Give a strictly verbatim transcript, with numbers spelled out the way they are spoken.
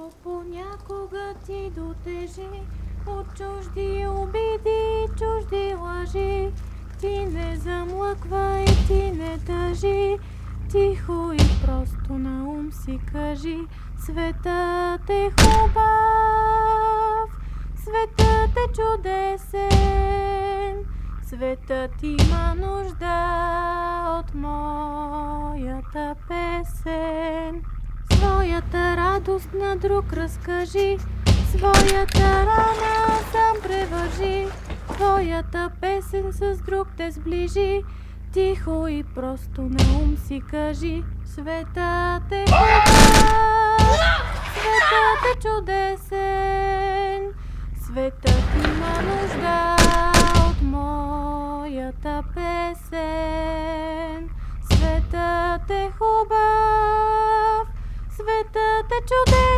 Ако понякога ти дотежи от чужди обиди, чужди лъжи, ти не замлъквай, ти не тъжи, тихо и просто на ум си кажи: светът е хубав, светът е чудесен, светът има нужда от моята песен. Своята радост на друг разкажи, своята рана сам превържи, твоята песен с друг те сближи, тихо и просто на ум си кажи: светът е хубав, светът е чудесен, светът има нужда от моята песен. Светът е хубав, светът е чудесен.